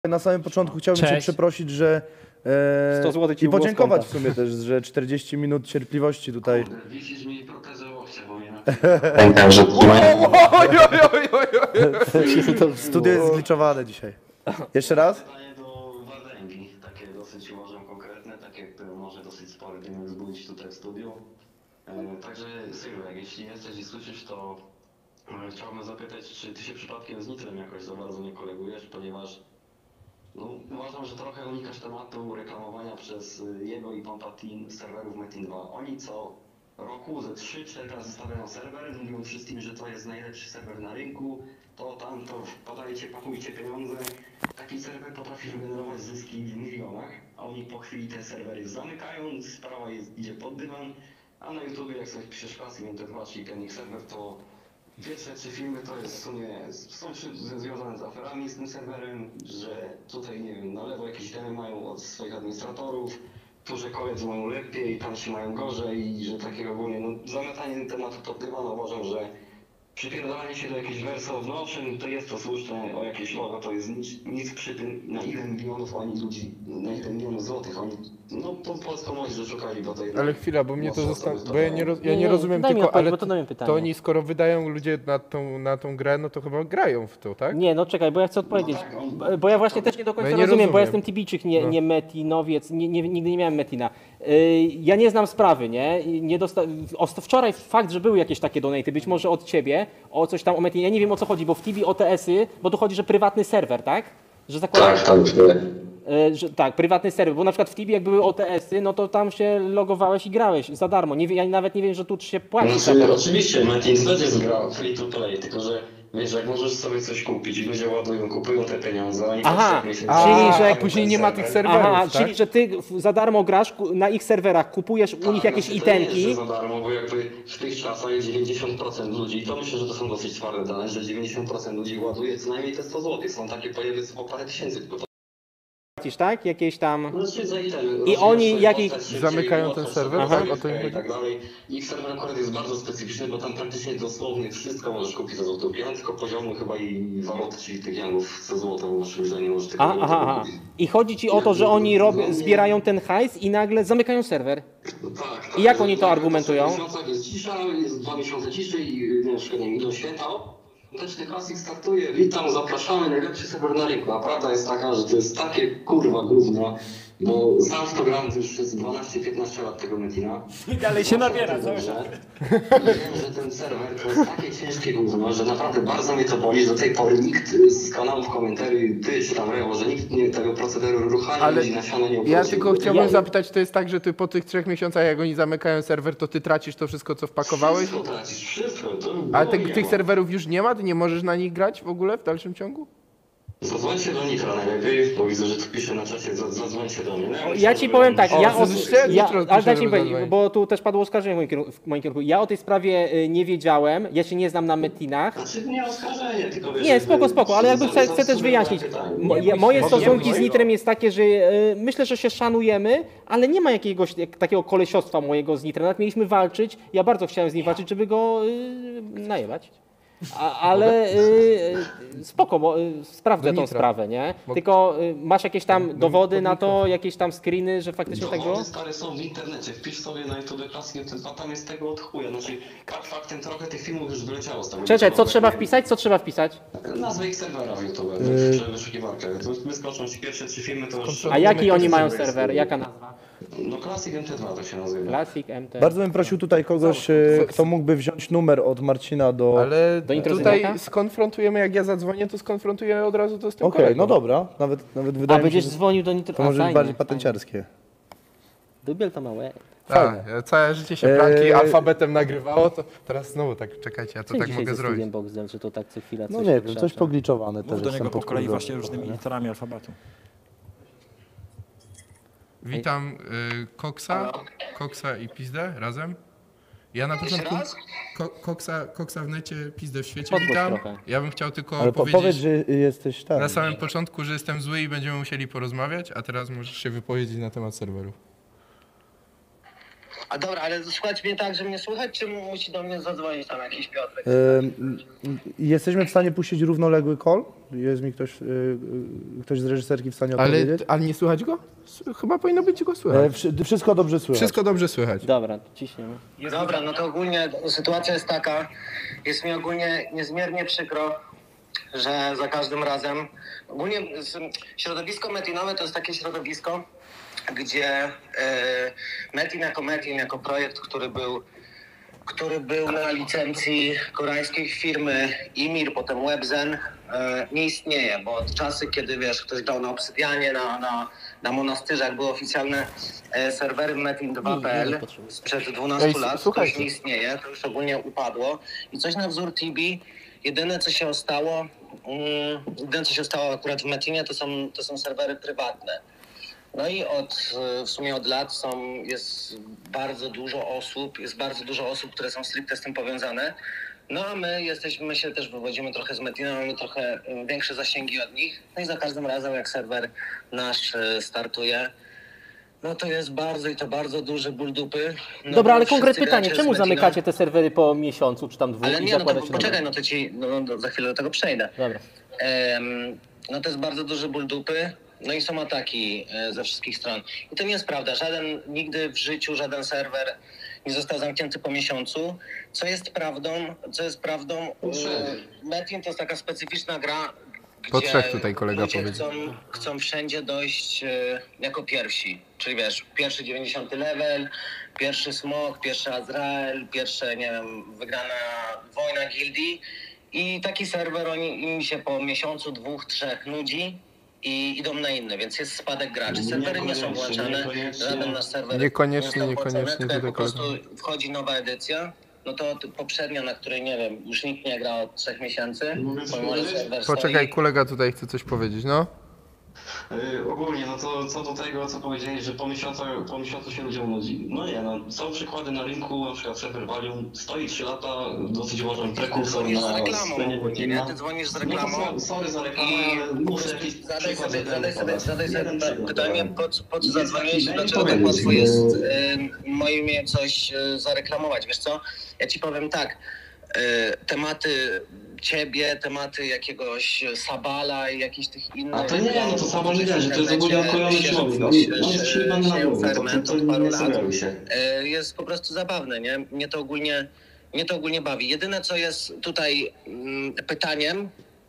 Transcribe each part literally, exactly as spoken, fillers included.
Na samym początku chciałbym Cześć. Cię przeprosić, że e, sto złotych ci i było z podziękować w konta. sumie też, że czterdzieści minut cierpliwości tutaj. Wisisz mi protezę łokcia, bo mnie Pamiętam, że Studio jest zgliczowane dzisiaj. Jeszcze raz? pytanie do Wardęgi, takie dosyć uważam konkretne, takie, które może dosyć spory dym wzbudzić tutaj w studiu. E, Także Sylwek, jeśli jesteś i słyszysz, to e, chciałbym zapytać, czy ty się przypadkiem z Nitrem jakoś za bardzo nie kolegujesz, ponieważ no, uważam, że trochę unikasz tematu reklamowania przez jego i Pampa Team serwerów Metin dwa. Oni co roku ze trzy cztery razy stawiają serwer, mówią wszystkim, że to jest najlepszy serwer na rynku, to tam, to podajcie, pakujcie pieniądze. Taki serwer potrafi generować zyski w milionach, a oni po chwili te serwery zamykają, sprawa jest, idzie pod dywan, a na YouTube jak sobie piszesz klasy M T dwa, czyli ten ich serwer, to pierwsze trzy filmy to jest w sumie, są związane z aferami z tym serwerem, że tutaj, nie wiem, na lewo jakieś demy mają od swoich administratorów, tu, że koledzy mają lepiej, tam się mają gorzej i że takiego ogólnie, no zamiatanie tematu pod dywan, uważam, że przypierdolanie się do jakiejś wersji of notion, to jest to słuszne, o jakieś logo to jest nic, nic przy tym, na ile milionów oni ludzi, na ile milionów złotych oni, no po polską moc, że szukali, bo to jednak... Ale chwila, bo mnie to mocno zostało, sobie bo ja nie, roz, ja Nie, nie nie, rozumiem daj mi tylko, odpowiedź, ale bo to daj mi pytanie. to oni skoro wydają ludzie na tą, na tą grę, no to chyba grają w to, tak? Nie, no czekaj, bo ja chcę odpowiedzieć. tak, on- Bo- Bo ja właśnie też nie do końca No ja nie rozumiem, bo ja rozumiem. jestem Tibijczyk, nie, No. nie Metinowiec, nie, nie, nigdy nie miałem Metina. Yy, ja nie znam sprawy, nie? I nie dosta... o, wczoraj fakt, że były jakieś takie donaty, być może od ciebie, o coś tam o Metinie, ja nie wiem o co chodzi, bo w Tibi O T S-y, bo tu chodzi, że prywatny serwer, tak? Że zakładają... Tak, tak, E, że, tak, prywatny serwer, bo na przykład w Tibi jak były O T S-y, no to tam się logowałeś i grałeś za darmo. Nie, wie- ja nawet nie wiem, że tu się płaci. za Znaczy, to. oczywiście, Metin też jest gra free to play, tylko że wiesz, jak możesz sobie coś kupić i ludzie ładują, kupują te pieniądze, oni Aha, po trzech miesięcy- A, czyli, że- a później nie ma tych serwerów, Aha, tak? czyli że ty w- za darmo grasz ku- na ich serwerach, kupujesz u nich Tak, jakieś znaczy, to nie jest, itemki. że za darmo, bo jakby w tych czasach dziewięćdziesiąt procent ludzi, i to myślę, że to są dosyć twarde dane, że dziewięćdziesiąt procent ludzi ładuje co najmniej te sto złotych. Są takie pojeby po parę tysięcy, tylko to Płacisz, tak? Jakieś tam... no, się za item, I oni rozwijasz jaki- swoją postać, Zamykają szybciej, ten łatwo serwer, sobie tak? O to im i chodzi? tak dalej. Ich serwer akurat jest bardzo specyficzny, bo tam praktycznie dosłownie wszystko możesz kupić za złotówkę. Ja mam tylko poziomu chyba i waluty, czyli tych jangów za złoto, naszym że nie możesz tego A, aha, aha. I chodzi ci o to, że oni robią, zbierają ten hajs i nagle zamykają serwer. Tak, tak. I jak oni to W argumentują? miesiącach jest cisza, jest dwa miesiące ciszy i na przykład nie wiem, idą święta. Teczny Classic startuje, witam, zapraszamy, najlepszy serwer na rynku. A prawda jest taka, że to jest takie kurwa gówno, bo sam w to gram już przez dwanaście piętnaście lat tego Metina. I dalej się nabiera, co? Że wiem, że ten serwer to jest takie ciężkie gówno, że naprawdę bardzo mnie to boli, że do tej pory nikt z kanałów komentarzy, ty czy tam Rewo, że nikt nie, tego procederu ruchania Ale ludzi na siano nie Ja obrócił. tylko chciałbym Ja- zapytać, to jest tak, że ty po tych trzech miesiącach, jak oni zamykają serwer, to ty tracisz to wszystko, co wpakowałeś? Wszystko tracisz, wszystko. To A było te, nie tych ma. serwerów już nie ma? Ty nie możesz na nich grać w ogóle w dalszym ciągu? Zadzwońcie do Nitra najlepiej, bo widzę, że tu pisze na czacie, za- zadzwońcie do mnie. No, Ja ci powiem tak, O, ja, o, słyszycie? ja Nitro ale pisze, dajcie mi żeby powiedzieć, zadzwonić. bo tu też padło oskarżenie w moim kierunku, w moim kierunku. Ja o tej sprawie y, nie wiedziałem, ja się nie znam na Metinach. Znaczy nie oskarżenie, tylko wiesz... Nie, spoko, spoko, ale jakby chcę, za- chcę za- też wyjaśnić. pytanie. Mo, Nie ja, bój moje się, stosunki nie z bój. Nitrem jest takie, że y, myślę, że się szanujemy, ale nie ma jakiegoś jak, takiego kolesiostwa mojego z Nitrem. Nawet mieliśmy walczyć, ja bardzo chciałem z nim walczyć, żeby go y, najebać. A, ale y, y, spoko, bo, y, sprawdzę Do tą Nitra. sprawę, nie? Bo- Tylko y, masz jakieś tam Do- dowody do na to, Nitra. jakieś tam screeny, że faktycznie tak było? Dowody stare są w internecie, wpisz sobie na YouTube klasykiem ten dwa, tam jest tego od chuja. Znaczy, fakt faktem trochę tych filmów już wyleciało z tego. Czekaj, co trzeba wpisać? Co trzeba wpisać? Nazwę ich serwera w YouTube, Yy. w wyszukiwarkę. To wyskoczą ci pierwsze trzy filmy, to już... A jaki oni mają serwer jest- serwer? Jaka nazwa? No Classic M T dwa to się nazywa. Classic M T. Bardzo bym prosił tutaj kogoś, e, kto mógłby wziąć numer od Marcina do... Ale Do tutaj Introzyniaka? skonfrontujemy, jak ja zadzwonię, to skonfrontuję od razu to z tym Okej, kolegą. no dobra, nawet, nawet A wydaje mi się, będziesz że dzwonił do Nitro... to A, może być fajnie, bardziej fajnie. patenciarskie. Dubiel to małe. Tak, całe życie się pranki Eee. alfabetem nagrywało, to teraz znowu tak, czekajcie, ja to Co tak dzisiaj mogę ze zrobić. studiem Boxdel, że to tak co chwila coś No nie wiem, wkrzacza? coś pogliczowane też Mów do jestem niego po kolei podkurzony właśnie różnymi trochę, nie? literami alfabetu. Witam y, Koksa, Koksa i Pizdę razem. Ja na początku ko, koksa, koksa w necie, Pizdę w świecie Podgłoś witam. trochę. Ja bym chciał tylko Ale po, powiedzieć powiedz, że jesteś tam. na samym początku, że jestem zły i będziemy musieli porozmawiać, a teraz możesz się wypowiedzieć na temat serwerów. A dobra, ale słuchać mnie tak, że mnie słychać, czy musi do mnie zadzwonić tam jakiś Piotrek? Ym, Jesteśmy w stanie puścić równoległy call? Jest mi ktoś, y, y, ktoś z reżyserki w stanie Ale, odpowiedzieć? ale nie słychać go? S- Chyba powinno być go E, słychać. wszy- wszystko dobrze słychać. Wszystko dobrze słychać. Dobra, ciśniemy. Dobra, no to ogólnie sytuacja jest taka, jest mi ogólnie niezmiernie przykro, że za każdym razem, ogólnie s- środowisko metinowe to jest takie środowisko, gdzie e, Metin jako Metin, jako projekt, który był, który był na licencji koreańskiej firmy Imir, potem Webzen, e, nie istnieje, bo od czasy, kiedy wiesz, ktoś grał na Obsydianie, na, na, na Monastyrzach, były oficjalne e, serwery metin dwa kropka p l sprzed dwunastu Ej, lat, to słuchajcie. już nie istnieje, to już ogólnie upadło i coś na wzór T B, jedyne co się stało, mm, jedyne co się stało akurat w Metinie, to są, to są serwery prywatne. No i od, w sumie od lat są, jest bardzo dużo osób, jest bardzo dużo osób, które są stricte z tym powiązane. No a my jesteśmy, my się też wywodzimy trochę z Metina, mamy trochę y, większe zasięgi od nich. No i za każdym razem jak serwer nasz y, startuje, no to jest bardzo i to bardzo duży ból dupy. No Dobra, bo ale konkretne wszyscy pytanie, gracze z czemu Metina- zamykacie te serwery po miesiącu czy tam dwóch Ale i nie, no to zakładacie poczekaj, nowe? no to ci, no, no, za chwilę do tego przejdę. Dobra. Em, no to jest bardzo duży ból dupy, no i są ataki e, ze wszystkich stron. I to nie jest prawda, żaden, nigdy w życiu żaden serwer nie został zamknięty po miesiącu. Co jest prawdą, co jest prawdą, e, Metin to jest taka specyficzna gra, Po gdzie trzech tutaj kolega ludzie powiedział. chcą, chcą wszędzie dojść e, jako pierwsi. Czyli wiesz, pierwszy dziewięćdziesiąty level, pierwszy smok, pierwszy Azrael, pierwsze, nie wiem, wygrana wojna gildii. I taki serwer oni, im się po miesiącu, dwóch, trzech nudzi i idą na inny, więc jest spadek graczy. Serwery nie są Niekoniecznie, włączane, niekoniecznie. żaden nasz serwer Niekoniecznie, nie został włączony, niekoniecznie tylko jak tutaj po prostu wchodzi nowa edycja, no to t- poprzednia, na której nie wiem, już nikt nie gra od trzech miesięcy, Mogę coś pomimo że powiedzieć? serwer Poczekaj, stoi. kolega tutaj chce coś powiedzieć, no. Yy, ogólnie, no to co do tego, co powiedzieli, że po miesiącu, po miesiącu się ludziom nudzi. No nie, no są przykłady na rynku, na przykład Server Valium stoi trzy lata, dosyć uważam Ty prekursor dzwonisz z na reklamą scenie ogólnie, nie? Metina. Ty dzwonisz z No reklamą to sorry za reklamę, i ale muszę jakiś zadaj przykład sobie, jeden zadaj sobie, podać. zadaj Jeden sobie przykład pytanie, podam. po, co- po co Jest zadzwoniłeś i taki dlaczego mail tak łatwo powiedzieć, jest bo- y, moim imię coś y, zareklamować, wiesz co? Ja ci powiem tak, y, tematy ciebie, tematy jakiegoś Sabala i jakichś tych innych... A to nie, no to Sabal nie wierzy, to jest w ogólnie internecie okrojony się- człowiek. On, się- on jest się- przybany na się głowę, to, to, ferment to od paru nie lat. sugeruj się. E, jest po prostu zabawne, nie? Mnie to ogólnie, mnie to ogólnie bawi. Jedyne, co jest tutaj mm, pytaniem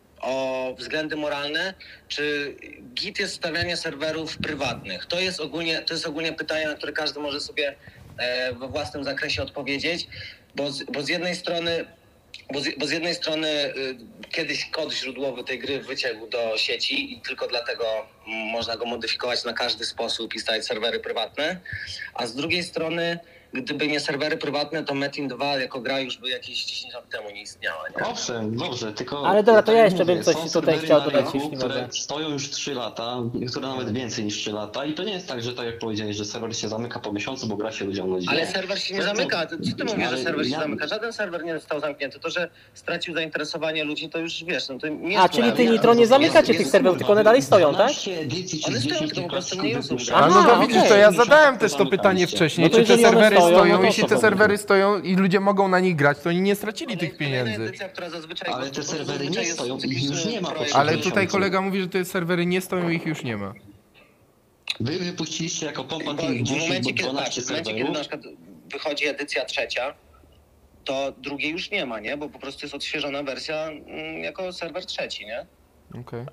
o względy moralne, czy git jest stawianie serwerów prywatnych? To jest ogólnie, to jest ogólnie pytanie, na które każdy może sobie e, we własnym zakresie odpowiedzieć, bo z, bo z jednej strony Bo z, bo z jednej strony y, kiedyś kod źródłowy tej gry wyciekł do sieci i tylko dlatego mm, można go modyfikować na każdy sposób i stawiać serwery prywatne, a z drugiej strony gdyby nie serwery prywatne, to Metin dwa jako gra już by jakieś dziesięć lat temu nie istniała. Nie? Owszem, dobrze, tylko... Ale dobra, to tak ja jak jeszcze mówię, bym coś są tutaj serwery chciał na dodać, rynku, jeśli które mogę. stoją już trzy lata, niektóre nawet więcej niż trzy lata i to nie jest tak, że tak jak powiedziałeś, że serwer się zamyka po miesiącu, bo gra się ludziom nudzi. Ale serwer się nie To- to- zamyka. Co ty mówisz, że ale serwer się ja- zamyka? Żaden serwer nie został zamknięty. To, że stracił zainteresowanie ludzi, to już wiesz, no to nie A, jest czyli moja ty wina. Nitro nie Jest- zamykacie jest- tych serwerów, tylko one dalej stoją, tak? dwanaście edycji czy One z stoją, dziesięć tylko po prostu plastików nie są wypuszcza. używane. A no to Aha, widzisz, to okej. ja zadałem też to pytanie Zamykaliście. wcześniej, No to czy te jeżeli one serwery stoją, stoją, no to jeśli co te wtedy? serwery stoją i ludzie mogą na nich grać, to oni nie stracili tych Kolejna pieniędzy. edycja, która zazwyczaj... Ale bo- te bo serwery zazwyczaj nie jest stoją, ich cykliczny już nie ma po projekt. Ale miesiącu. tutaj kolega mówi, że te serwery nie stoją i ich już nie ma. Wy wypuściliście jako Pompa Bo Team w dziesięć, momencie, bo kiedy, dwanaście patrz, w momencie, kiedy serwerów. na przykład wychodzi edycja trzecia, to drugiej już nie ma, nie? Bo po prostu jest odświeżona wersja mm, jako serwer trzeci, nie? Okej.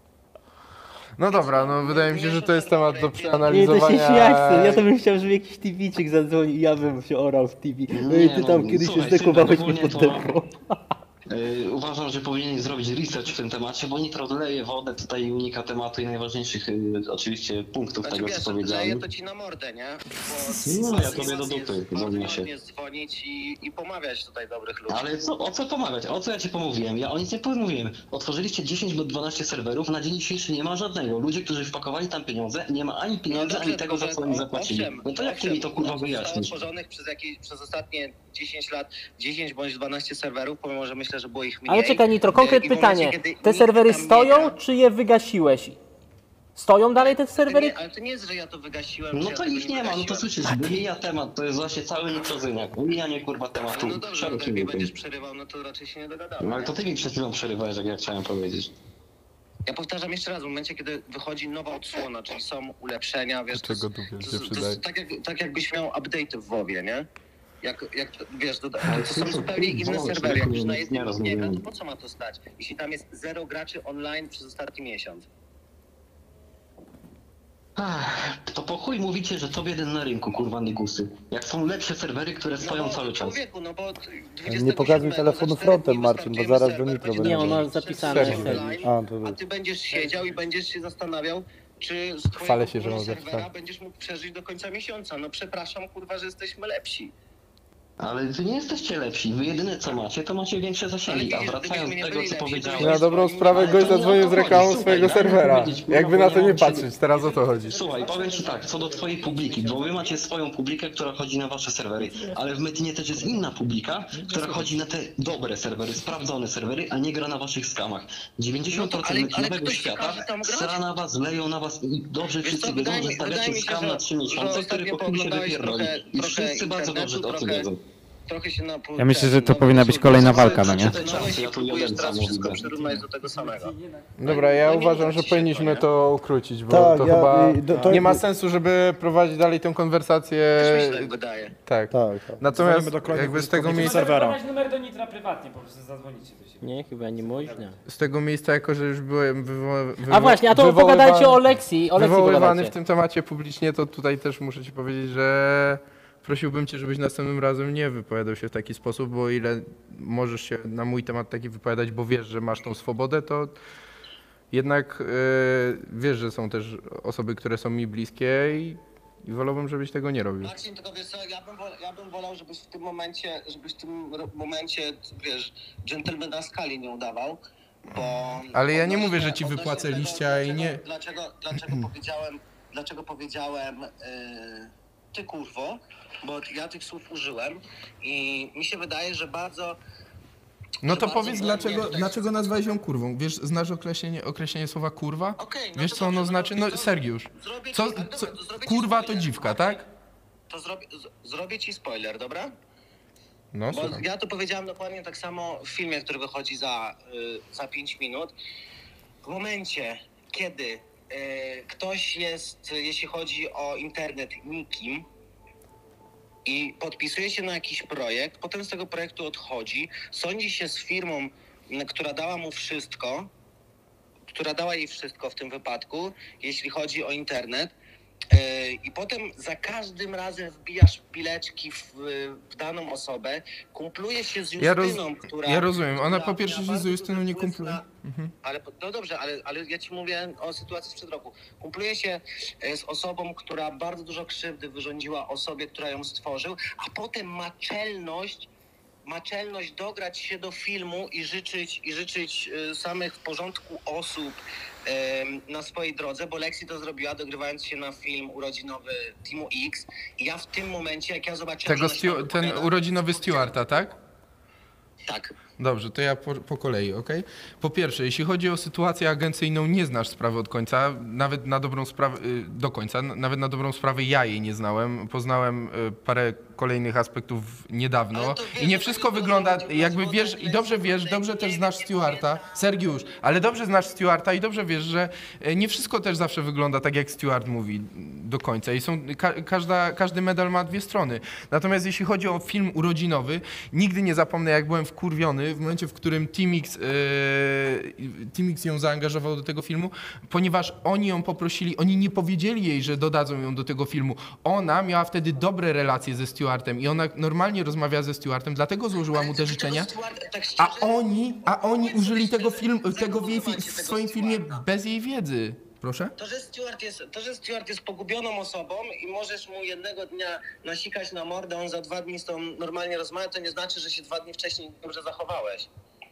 No dobra, no wydaje mi się, że to jest temat do Nie, to się przeanalizowania. śmiać chcę. Ja to bym chciał, żeby jakiś tibiczyk zadzwonił i ja bym się orał w T V. No i ty Nie, tam no, kiedyś się słuchaj, zdekowałeś Sylwek, mnie pod ogólnie to- depą. Yy, uważam, że powinien zrobić research w tym temacie, bo Nitro leje wodę tutaj i unika tematu i najważniejszych yy, oczywiście punktów Znaczy tego, wiesz, co leje powiedziałem. to ci na mordę, nie? No, Bo ja tobie do dupy, jest zadzwoń bardzo się. ładnie dzwonić i, i pomawiać tutaj dobrych ludzi. Ale co, o co pomawiać? O co ja ci pomówiłem? Ja o nic nie pomówiłem. Otworzyliście dziesięć lub dwanaście serwerów, na dzień dzisiejszy nie ma żadnego. Ludzie, którzy wpakowali tam pieniądze, nie ma ani pieniędzy, No dobrze, ani tego, za tylko, co oni że- zapłacili. owszem, No to jak ty owszem, mi to kurwa no, wyjaśnisz? Zostało otworzonych przez, jakieś, przez ostatnie dziesięć lat, dziesięć bądź dwanaście serwerów, pomimo że myślę, że było ich mniej. Ale czekaj Nitro, I konkretne w momencie, pytanie. kiedy Te nikt serwery tam nie stoją, gra- czy je wygasiłeś? Stoją dalej te Ale to, serwery? nie, ale to nie jest, że ja to wygasiłem. No że ja to tego ich nie ma, no to wygasiłem. słyszysz, wymija temat, to jest właśnie cały nitrozyniak. Omijanie kurwa tematu. No dobrze, no Szerokim jak mnie łukiem. będziesz przerywał, no to raczej się nie dogadamy. No ale nie? to ty mi przed chwilą przerywałeś, jak ja chciałem powiedzieć. Ja powtarzam jeszcze raz, w momencie, kiedy wychodzi nowa odsłona, czyli są ulepszenia, wiesz, to, Dlaczego jest- dubiel to, się jest- to przydaje? jest tak, jak, tak jakbyś miał update'y w WoWie, nie? Jak, jak to, wiesz, to, to są zupełnie inne serwery. Jak już na jednym nie gra, to po co ma to stać? Jeśli tam jest zero graczy online przez ostatni miesiąc. Ach, to po chuj mówicie, że top jeden na rynku, kurwa nygusy. Jak są lepsze serwery, które stoją bo, cały czas. człowieku, no bo Nie pokazuj telefonu frontem, Marcin, bo zaraz do nitro będzie. Nie, on ma zapisane Serwis. serwis. A, to A ty będziesz siedział i będziesz się zastanawiał, czy z twojego Chwalę się, że pulu mogę serwera wstać. będziesz mógł przeżyć do końca miesiąca. No przepraszam, kurwa, że jesteśmy lepsi. Ale wy nie jesteście lepsi, wy jedyne co macie, to macie większe zasięgi. A Ale wracając gdybyśmy do nie tego, byli co lepsi, to powiedziałeś... byśmy Na dobrą sprawę Ale gość to nie o zadzwonił to z chodzi. reklamą Słuchaj, swojego daj mi serwera. powiedzieć, kurwa, Jakby bo na nie to nie mam ciebie- patrzeć, teraz o to chodzi. Słuchaj, powiem ci tak, co do twojej publiki, bo wy macie swoją publikę, która chodzi na wasze serwery, ale w Metinie też jest inna publika, która chodzi na te dobre serwery, sprawdzone serwery, a nie gra na waszych skamach. dziewięćdziesiąt procent No to- ale- ale metinowego ktoś świata każe tam grać? sra na was, leją na was i dobrze Wiesz wszyscy co, wiedzą, wydaje że mi- wydaje stawiacie mi się, skam że- na trzy że miesiące, który ostatnio po chuj się pooglądałeś wypierdoli. trochę- I trochę wszyscy bardzo dobrze internetu, o tym trochę- wiedzą. Trochę się na Ja myślę, że to nowe powinna być rzeczy kolejna wrzucałeś, walka, no nie? przeczytałeś i Ja tu próbujesz jeden teraz sam wszystko widzę. przyrównać do tego samego. Dobra, ja No nie uważam, uda że ci się powinniśmy to, nie? to ukrócić, bo Tak, to ja- chyba i do- to- nie ma sensu, żeby prowadzić dalej tę konwersację. Też mi się tak wydaje. Tak. tak, tak. Natomiast Dzwonimy do kolejnych jakby z tego użytkowników miejsca, serwera. Możemy numer do Nitra prywatnie, po prostu zadzwonicie do siebie. Nie, chyba nie można. z tego miejsca, jako że już byłem wywo- wywo- A właśnie, a to wywoływa- pogadajcie o Lexi. O Lexi wywoływany pogadajcie. w tym temacie publicznie, to tutaj też muszę ci powiedzieć, że prosiłbym cię, żebyś następnym razem nie wypowiadał się w taki sposób, bo o ile możesz się na mój temat taki wypowiadać, bo wiesz, że masz tą swobodę, to jednak yy, wiesz, że są też osoby, które są mi bliskie i, i wolałbym, żebyś tego nie robił. Maksim, tylko wiesz co, ja bym, wolał, ja bym wolał, żebyś w tym momencie, żebyś w tym ro- momencie, wiesz, dżentelmena skali nie udawał, bo... Ale ja nie odnośnie- mówię, że ci odnośnie wypłacę tego, liścia i dlaczego- nie- Dlaczego, dlaczego powiedziałem, dlaczego powiedziałem yy, ty kurwo, bo ja tych słów użyłem i mi się wydaje, że bardzo... No to bardzo powiedz, błędnie dlaczego, tutaj- dlaczego nazwałeś ją kurwą? Wiesz, znasz określenie, określenie słowa kurwa? Okej, no Wiesz, to co ono dobrze, znaczy? to- No, to- Sergiusz, zrobię co, ci- ale dobra, co, to zrobię ci kurwa to spoiler. dziwka, tak? To zrobię, z- zrobię ci spoiler, dobra? No, Bo słucham. ja to powiedziałem dokładnie tak samo w filmie, który wychodzi za, y, za pięć minut. W momencie, kiedy y, ktoś jest, y, jeśli chodzi o internet, nikim i podpisuje się na jakiś projekt, potem z tego projektu odchodzi, sądzi się z firmą, m, która dała mu wszystko, która dała jej wszystko w tym wypadku, jeśli chodzi o internet, Yy, i potem za każdym razem wbijasz pileczki w, w daną osobę, kumpluje się z Ja roz- Justyną, która... ja rozumiem. Ona która po pierwsze miała się z bardzo Justyną duży nie wpływ kumpluje. na- Mhm. Ale, no dobrze, ale, ale ja ci mówię o sytuacji sprzed roku. Kumpluje się e, z osobą, która bardzo dużo krzywdy wyrządziła osobie, która ją stworzył, a potem ma czelność, ma czelność dograć się do filmu i życzyć, i życzyć e, samych w porządku osób em, na swojej drodze, bo Lexi to zrobiła, dogrywając się na film urodzinowy Teamu X. I ja w tym momencie, jak ja zobaczyłem... Tego że ona się Stu- ten wypowiada- urodzinowy Stewarta, tak? Tak. Dobrze, to ja po, po kolei, ok? Po pierwsze, jeśli chodzi o sytuację agencyjną, nie znasz sprawy od końca, nawet na dobrą sprawę, y, do końca, n- nawet na dobrą sprawę ja jej nie znałem. Poznałem y, parę kolejnych aspektów niedawno Ale to wiesz, i nie to wszystko będzie wygląda, porozmawiać, jakby bo wiesz, tak i dobrze jest, wiesz, tak dobrze nie też wiem, znasz nie Stewarta, pamiętam. Sergiusz, ale dobrze znasz Stewarta i dobrze wiesz, że y, nie wszystko też zawsze wygląda tak, jak Stewart mówi do końca i są, ka- każda, każdy medal ma dwie strony. Natomiast jeśli chodzi o film urodzinowy, nigdy nie zapomnę, jak byłem wkurwiony w momencie, w którym Team X, yy, Team X ją zaangażował do tego filmu, ponieważ oni ją poprosili, oni nie powiedzieli jej, że dodadzą ją do tego filmu. Ona miała wtedy dobre relacje ze Stewartem i ona normalnie rozmawiała ze Stewartem, dlatego złożyła mu te życzenia. Tak szczerze, A oni, a oni użyli tego, film, tego w, jej, fi- w swoim filmie bez jej wiedzy. Proszę? To że, Stewart jest, to, że Stewart jest pogubioną osobą i możesz mu jednego dnia nasikać na mordę, on za dwa dni z tą normalnie rozmawia, to nie znaczy, że się dwa dni wcześniej dobrze zachowałeś.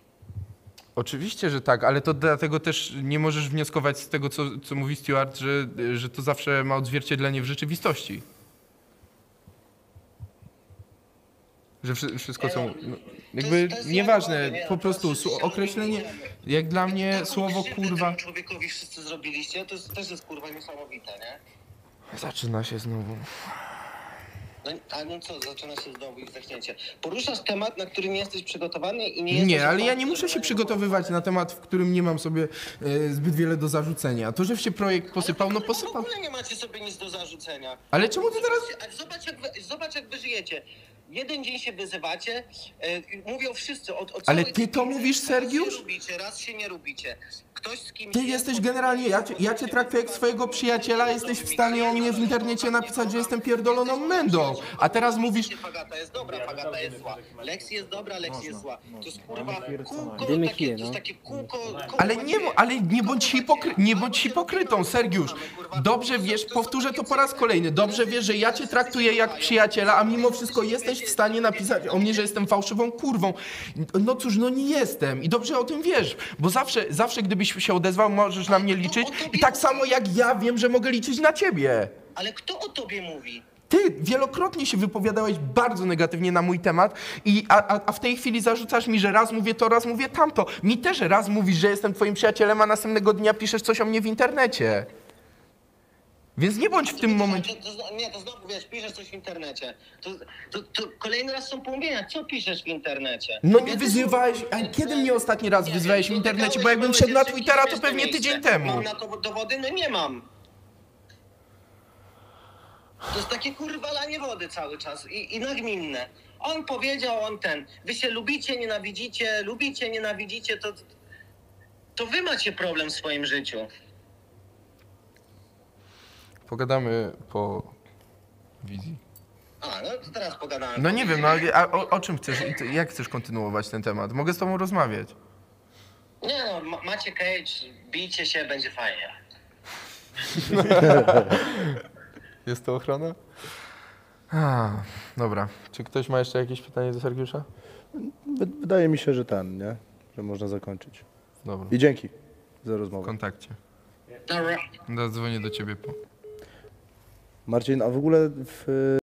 Oczywiście, że tak, ale to dlatego też nie możesz wnioskować z tego, co, co mówi Stewart, że, że to zawsze ma odzwierciedlenie w rzeczywistości. Że wszy- wszystko Nie są... no, No, to jakby jest- to jest nieważne, normalne, nie? po To prostu jest- sło- określenie, jak dla mnie Taką słowo krzywdę kurwa... temu człowiekowi wszyscy zrobiliście, to jest, też jest kurwa niesamowite, nie? Zaczyna się znowu. No, a no co, zaczyna się znowu ich zachnięcie. Poruszasz temat, na który nie jesteś przygotowany i nie jesteś... Nie, ale ja otwarty, nie muszę żeby się na niego przygotowywać na temat, w którym nie mam sobie e, zbyt wiele do zarzucenia. To, że się projekt posypał, no W posypał. ogóle nie macie sobie nic do zarzucenia. Ale czemu ty teraz... Ale zobacz jak, wy, zobacz, jak wy żyjecie. Jeden dzień się wyzywacie, e, mówią wszyscy o, o Ale całej ty to tej- mówisz, raz Sergiusz? się lubicie, raz się nie lubicie. Ktoś z kimś... Ty jest, jesteś potem generalnie, jest, ja cię, ja cię potem traktuję jak jest, swojego przyjaciela, jesteś w stanie o mnie w internecie napisać, że jestem pierdoloną mędą. A teraz mówisz... Fagata jest dobra, Fagata jest zła. Lexi jest dobra, Lexi jest zła. To jest kurwa kółko, Dymy takie, kije, to jest no. takie kółko... kółko Ale nie, macie- ale nie bądź, hipokry, nie bądź Albo się hipokrytą, dopinamy, Sergiusz. kurwa. Dobrze wiesz, powtórzę to po raz kolejny, dobrze wiesz, że ja cię traktuję jak przyjaciela, a mimo wszystko jesteś w stanie napisać o mnie, że jestem fałszywą kurwą. No cóż, no nie jestem i dobrze o tym wiesz, bo zawsze, zawsze gdybyś się odezwał, możesz na mnie liczyć i tak samo jak ja wiem, że mogę liczyć na ciebie. Ale kto o tobie mówi? Ty wielokrotnie się wypowiadałeś bardzo negatywnie na mój temat, i, a, a, a w tej chwili zarzucasz mi, że raz mówię to, raz mówię tamto. Mi też raz mówisz, że jestem twoim przyjacielem, a następnego dnia piszesz coś o mnie w internecie. Więc nie bądź w tym momencie... To, to, nie, to znowu wiesz, piszesz coś w internecie. To, to, to kolejny raz są pomówienia. Co piszesz w internecie? No nie Ja wyzywałeś, a kiedy mnie ostatni raz nie wyzywałeś w wiem, internecie, dotykałeś bo jakbym małe wszedł na dziewczynki, Twittera, to śmieszne pewnie miejsce. tydzień temu. Mam na to dowody? No nie mam. To jest takie kurwa lanie wody cały czas i, i nagminne. On powiedział, on ten. Wy się lubicie, nienawidzicie, lubicie, nienawidzicie, to, to wy macie problem w swoim życiu. Pogadamy po wizji. A, no to teraz pogadałem. No nie wiem, no ale a o, o czym chcesz, i ty- jak chcesz kontynuować ten temat? Mogę z tobą rozmawiać. Nie no, ma, macie cage, bijcie się, będzie fajnie. Jest to ochrona? A, dobra. Czy ktoś ma jeszcze jakieś pytanie do Sergiusza? Wy- Wydaje mi się, że ten, nie? Że można zakończyć. Dobra. I dzięki za W rozmowę. kontakcie. Dobra. Zadzwonię do ciebie po. Marcin, a w ogóle w